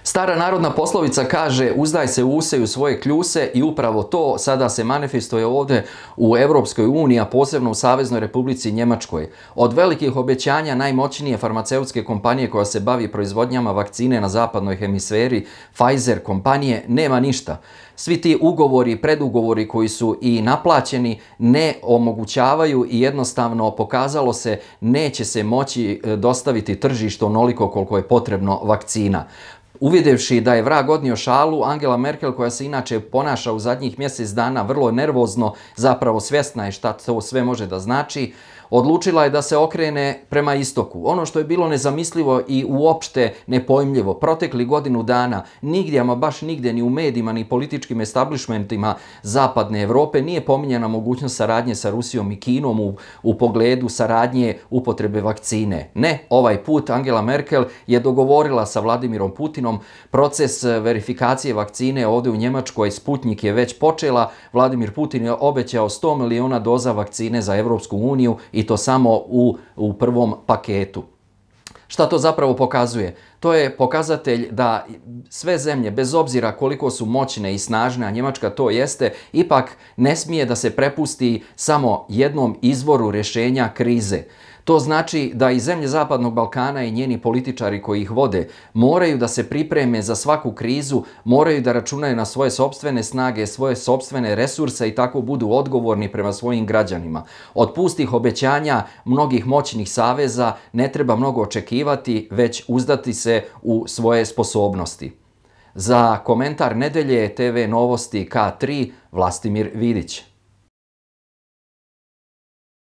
Stara narodna poslovica kaže uzdaj se u use i u svoje kljuse i upravo to sada se manifestuje ovdje u Europskoj uniji, a posebno u Saveznoj Republici Njemačkoj. Od velikih obećanja najmoćnije farmaceutske kompanije koja se bavi proizvodnjama vakcine na zapadnoj hemisferi, Pfizer kompanije, nema ništa. Svi ti ugovori i predugovori koji su i naplaćeni ne omogućavaju i jednostavno pokazalo se neće se moći dostaviti tržištu onoliko koliko je potrebno vakcina. Uvidjevši da je vrag odnio šalu, Angela Merkel, koja se inače ponaša u zadnjih mjesec dana vrlo nervozno, zapravo svjesna je šta to sve može da znači, odlučila je da se okrene prema istoku. Ono što je bilo nezamislivo i uopšte nepojmljivo, protekli godinu dana nigdje, ama baš nigdje, ni u medijima, ni političkim establishmentima zapadne Europe nije pominjena mogućnost saradnje sa Rusijom i Kinom u pogledu saradnje upotrebe vakcine. Ne, ovaj put Angela Merkel je dogovorila sa Vladimirom Putinom proces verifikacije vakcine ovdje u Njemačkoj. Sputnik je već počela. Vladimir Putin je obećao 100 miliona doza vakcine za Europsku uniju i to samo u prvom paketu. Šta to zapravo pokazuje? To je pokazatelj da sve zemlje, bez obzira koliko su moćne i snažne, a Njemačka to jeste, ipak ne smije da se prepusti samo jednom izvoru rješenja krize. To znači da i zemlje Zapadnog Balkana i njeni političari koji ih vode moraju da se pripreme za svaku krizu, moraju da računaju na svoje sopstvene snage, svoje sopstvene resurse i tako budu odgovorni prema svojim građanima. Od pustih obećanja mnogih moćnih saveza ne treba mnogo očekivati, već uzdati se u svoje sposobnosti. Za komentar nedelje TV Novosti K3, Vlastimir Vidić.